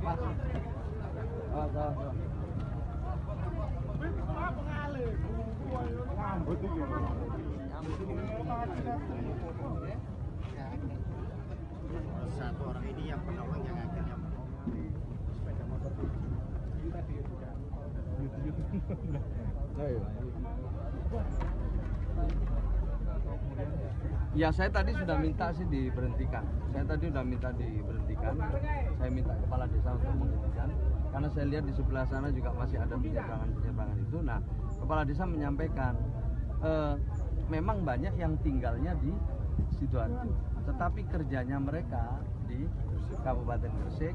Satu orang ini yang penolong yang akhirnya sepeda motor Ya, saya tadi sudah minta sih diberhentikan. Saya minta kepala desa untuk menghentikan karena saya lihat di sebelah sana juga masih ada penyeberangan itu. Nah, kepala desa menyampaikan memang banyak yang tinggalnya di Sidoarjo, tetapi kerjanya mereka di Kabupaten Gresik.